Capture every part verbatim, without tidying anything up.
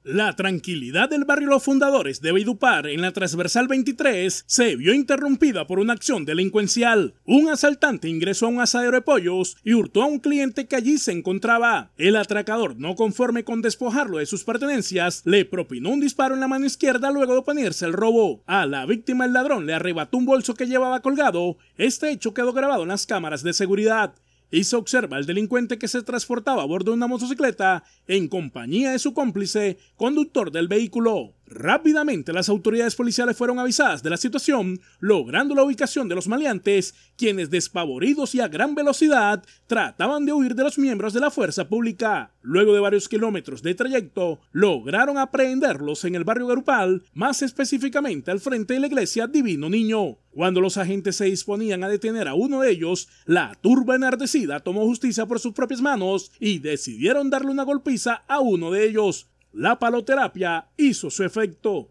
La tranquilidad del barrio Los Fundadores de Valledupar en la transversal veintitrés se vio interrumpida por una acción delincuencial. Un asaltante ingresó a un asadero de pollos y hurtó a un cliente que allí se encontraba. El atracador, no conforme con despojarlo de sus pertenencias, le propinó un disparo en la mano izquierda luego de oponerse al robo. A la víctima el ladrón le arrebató un bolso que llevaba colgado. Este hecho quedó grabado en las cámaras de seguridad y se observa al delincuente que se transportaba a bordo de una motocicleta en compañía de su cómplice, conductor del vehículo. Rápidamente las autoridades policiales fueron avisadas de la situación, logrando la ubicación de los maleantes, quienes despavoridos y a gran velocidad trataban de huir de los miembros de la fuerza pública. Luego de varios kilómetros de trayecto, lograron aprehenderlos en el barrio Garupal, más específicamente al frente de la iglesia Divino Niño. Cuando los agentes se disponían a detener a uno de ellos, la turba enardecida tomó justicia por sus propias manos y decidieron darle una golpiza a uno de ellos. La paloterapia hizo su efecto.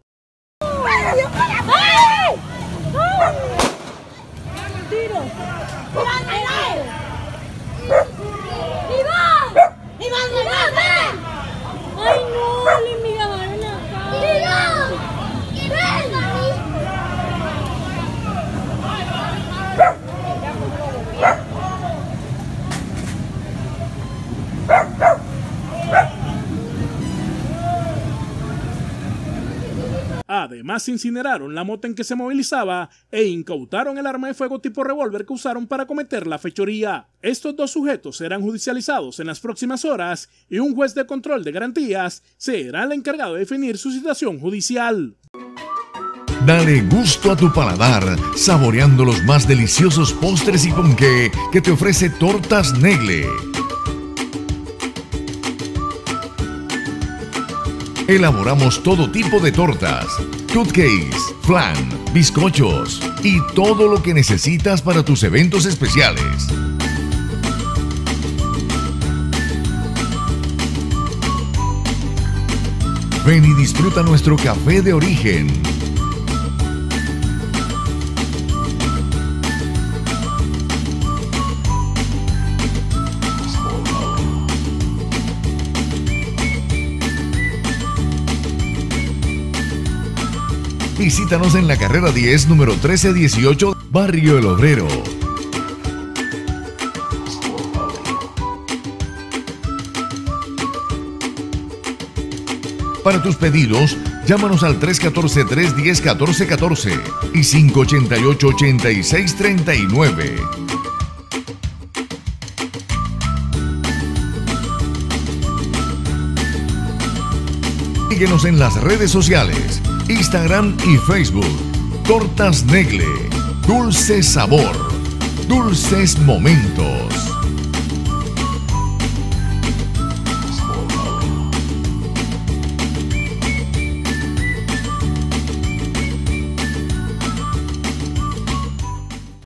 Además, incineraron la moto en que se movilizaba e incautaron el arma de fuego tipo revólver que usaron para cometer la fechoría. Estos dos sujetos serán judicializados en las próximas horas y un juez de control de garantías será el encargado de definir su situación judicial. Dale gusto a tu paladar, saboreando los más deliciosos postres y ponqué que te ofrece Tortas Negle. Elaboramos todo tipo de tortas, cupcakes, flan, bizcochos y todo lo que necesitas para tus eventos especiales. Ven y disfruta nuestro café de origen. Visítanos en la carrera diez, número trece dieciocho, Barrio El Obrero. Para tus pedidos, llámanos al tres uno cuatro, tres uno cero, uno cuatro uno cuatro y cinco ocho ocho, ocho seis tres nueve. Síguenos en las redes sociales, Instagram y Facebook. Tortas Negle, dulce sabor, dulces momentos.